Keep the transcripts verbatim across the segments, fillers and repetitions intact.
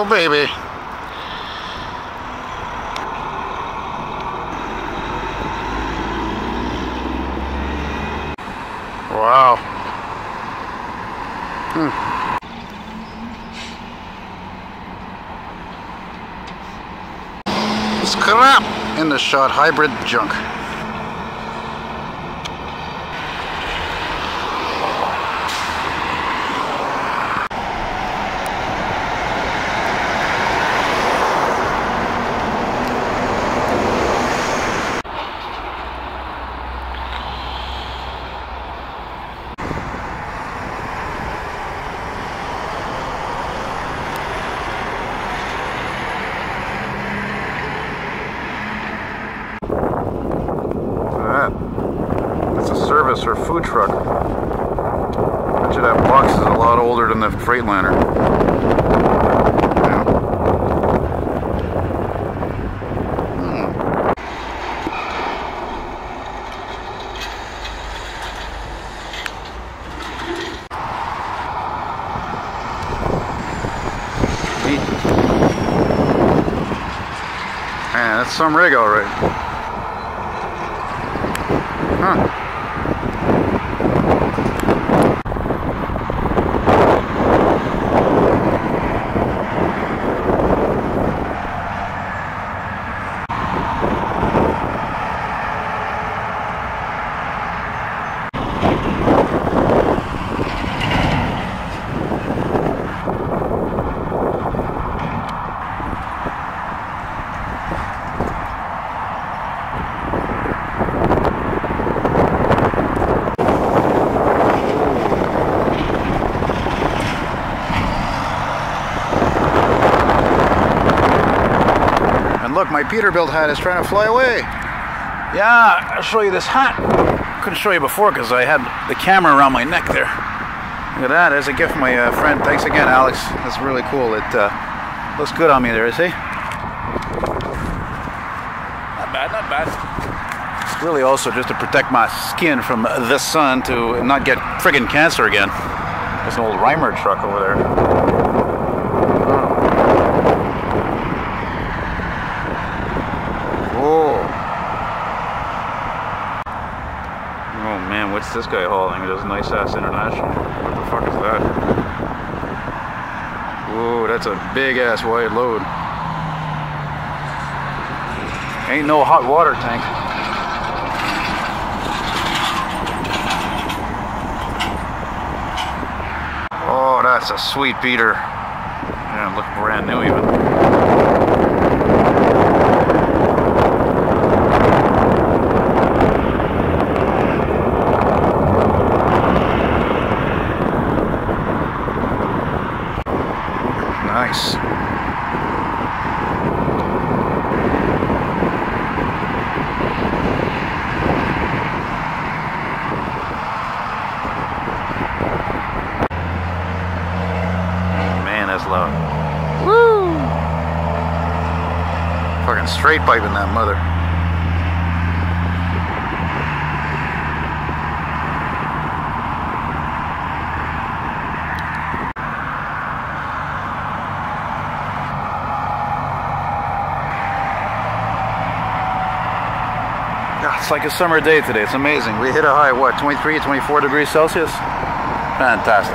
Oh, baby. Wow. Hmm. Scrap in the shot hybrid junk. Service or food truck. I bet you that box is a lot older than the Freightliner. Yeah. Hmm. Neat. Man, that's some rig, all right. Huh. Look, my Peterbilt hat is trying to fly away. Yeah, I'll show you this hat. Couldn't show you before because I had the camera around my neck there. Look at that. There's a gift from my uh, friend. Thanks again, Alex. That's really cool. It uh, looks good on me there, see? Not bad, not bad. It's really also just to protect my skin from the sun to not get friggin' cancer again. There's an old Reimer truck over there. What's this guy hauling? It is Nice Ass International. What the fuck is that? Whoa, that's a big ass wide load. Ain't no hot water tank. Oh, that's a sweet beater. Yeah, look brand new even. Nice. Man, that's loud. Woo! Fucking straight piping that mother. It's like a summer day today. It's amazing. We hit a high, what, twenty-three, twenty-four degrees Celsius? Fantastic.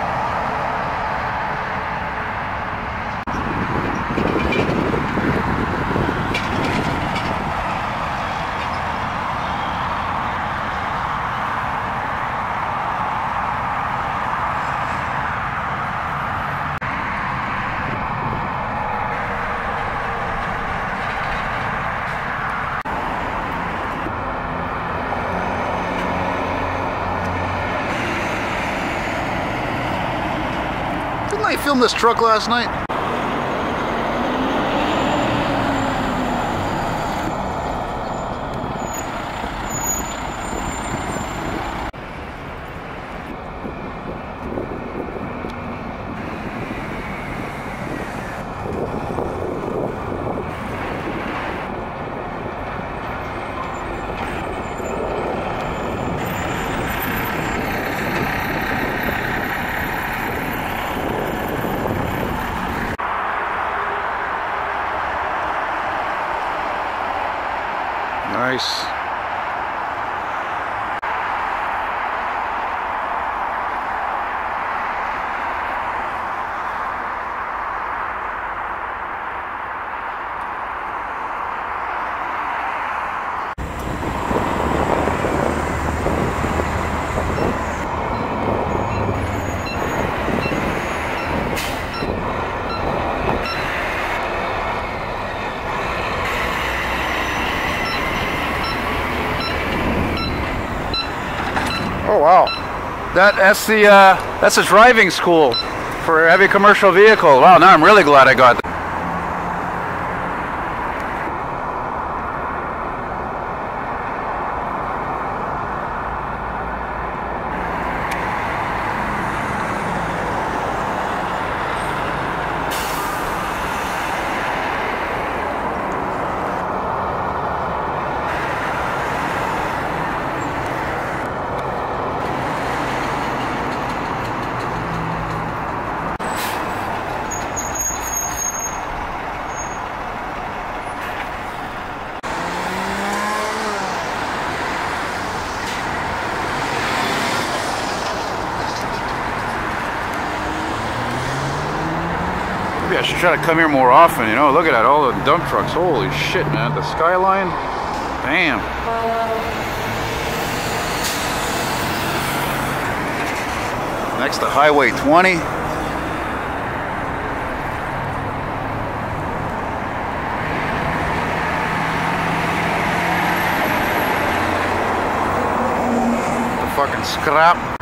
Didn't I film this truck last night? Oh wow. That that's the uh, that's a driving school for a heavy commercial vehicle. Wow, now I'm really glad I got that. Maybe I should try to come here more often, you know. Look at that, all the dump trucks. Holy shit, man. The skyline. Damn. Next to Highway twenty. The fucking scrap.